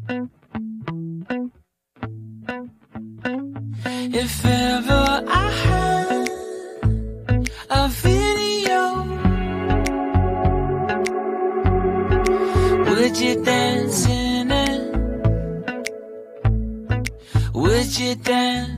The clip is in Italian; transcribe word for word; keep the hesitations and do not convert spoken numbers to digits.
If ever I had a video, would you dance in it? Would you dance?